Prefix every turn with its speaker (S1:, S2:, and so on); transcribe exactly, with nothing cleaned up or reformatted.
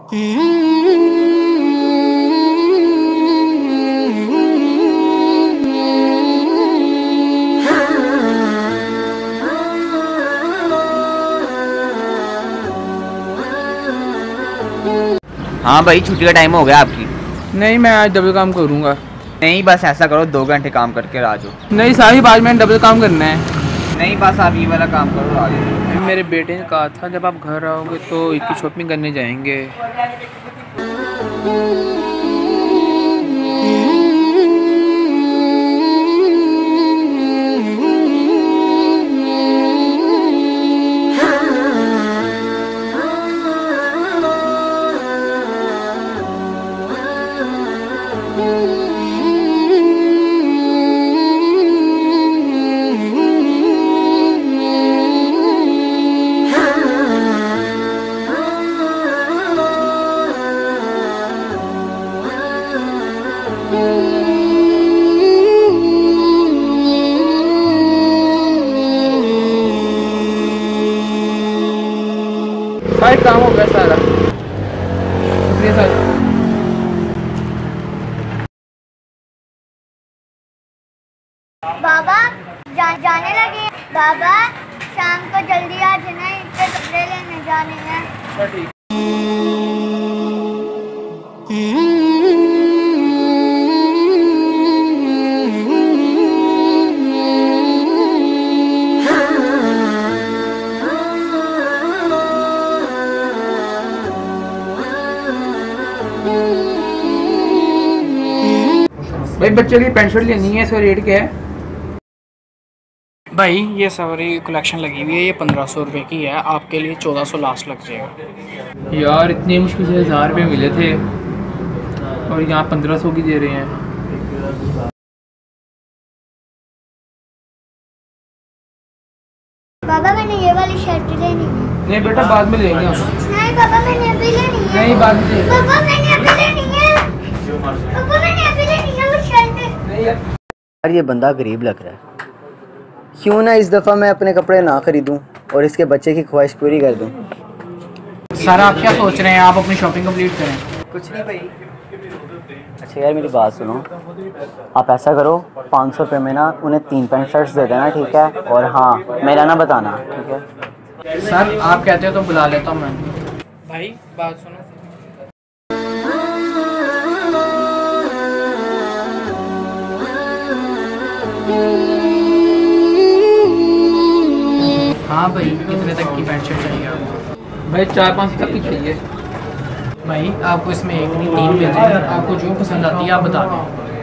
S1: हाँ भाई, छुट्टी का टाइम हो गया आपकी।
S2: नहीं, मैं आज डबल काम करूँगा।
S1: नहीं, बस ऐसा करो, दो घंटे काम करके आ जाओ।
S2: नहीं साहिब, आज मैंने डबल काम करना है।
S1: नहीं, बस आप ये वाला काम करो, आ जाओ।
S2: मेरे बेटे ने कहा था जब आप घर आओगे तो ईद की शॉपिंग करने जाएंगे। भाई काम हो गया सारा। शुक्रिया सर।
S3: बाबा जा, जाने लगे। बाबा शाम को जल्दी आ जाना, इतने कपड़े लेने जाने हैं।
S2: भाई बच्चे की पेंट शर्ट लेनी है, इसका रेट क्या है?
S4: भाई ये सारी कलेक्शन लगी हुई है, ये पंद्रह सौ रुपये की है, आपके लिए चौदह सौ लास्ट लग जाएगा।
S2: यार इतनी मुश्किल से हज़ार रुपये मिले थे और यहाँ पंद्रह सौ की दे रहे हैं।
S3: बाबा मैंने ये वाली शर्ट लेनी है।
S2: नहीं बेटा, बाद में लेंगे हम।
S3: नहीं बाबा मैंने अभी लेनी है।
S2: नहीं, बाद में लेंगे।
S3: बाबा मैंने अभी लेनी है। बाबा मैंने अभी लेनी है वो शर्ट।
S2: नहीं यार,
S5: यार ये बंदा गरीब लग रहा है, क्यों ना इस दफ़ा मैं अपने कपड़े ना खरीदूं और इसके बच्चे की ख्वाहिश पूरी कर दूं।
S4: सर आप क्या सोच रहे हैं, आप अपनी शॉपिंग कंप्लीट करें।
S5: कुछ नहीं भाई। अच्छा यार मेरी बात सुनो, आप ऐसा करो, पाँच सौ रुपये में ना उन्हें तीन पैंट शर्ट्स दे देना, ठीक है? और हाँ, मेरा ना बताना, ठीक है?
S4: सर आप कहते हो तो बुला लेता हूँ मैं। भाई बात सुनो, हाँ भाई कितने तक की पैंट शर्ट चाहिए आपको?
S2: भाई चार पाँच तक की चाहिए।
S4: भाई आपको इसमें एक नहीं तीन मिल जाएगी, आपको जो पसंद आती है आप बता दें।